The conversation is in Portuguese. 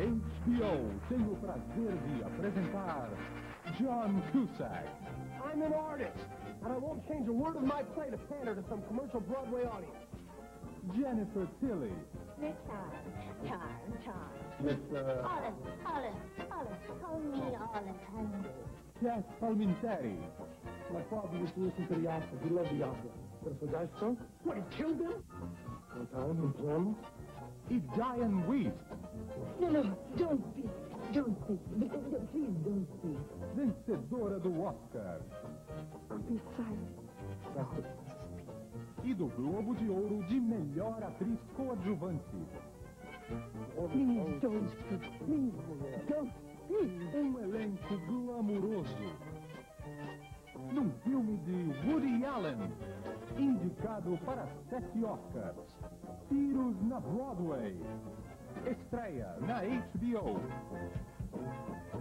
HBO tem o prazer de apresentar John Cusack. I'm an artist, and I won't change a word of my play to pander to some commercial Broadway audience. Jennifer Tilly. Charles. Olive. Call me Olive. Cass Palminteri. My father used to listen to the opera. He loved the opera. But if the guy stunk, what, he killed him? One time in Plum. E Diane Weist. No, don't speak. Please don't speak. Vencedora do Oscar. Be silent. E do Globo de Ouro de melhor atriz coadjuvante. Please don't speak. Please don't speak. Elenco glamuroso. Num filme de Woody Allen, indicado para 7 Oscars. Tiros na Brodway. Estreia na HBO.